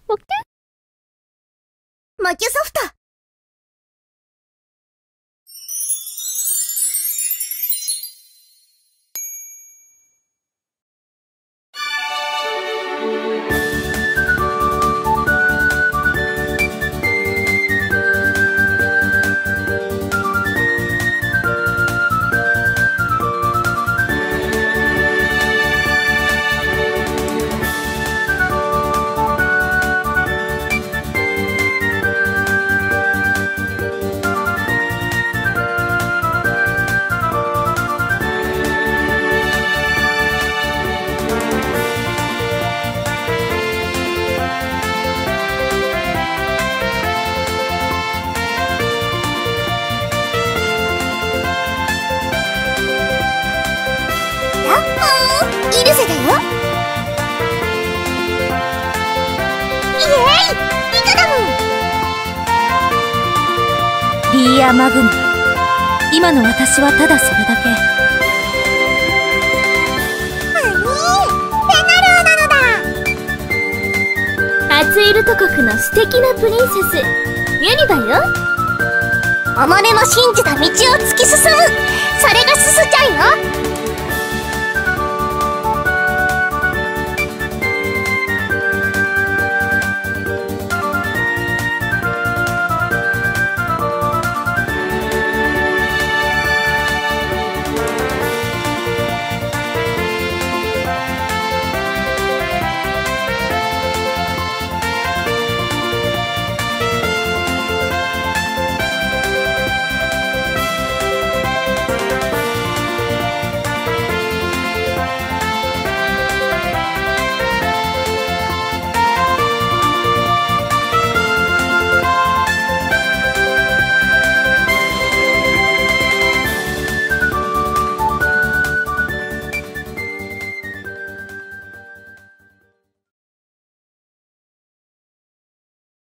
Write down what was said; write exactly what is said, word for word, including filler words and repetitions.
モキュモキュソフト。イルセだよ。イエーイ、リカだもん。 リーアマグナ。今の私はただそれだけ。 なに、ペナルーなのだ。 アツイルト国の素敵なプリンセスユニバよ。 己の信じた道を突き進む、それがすすちゃんよ。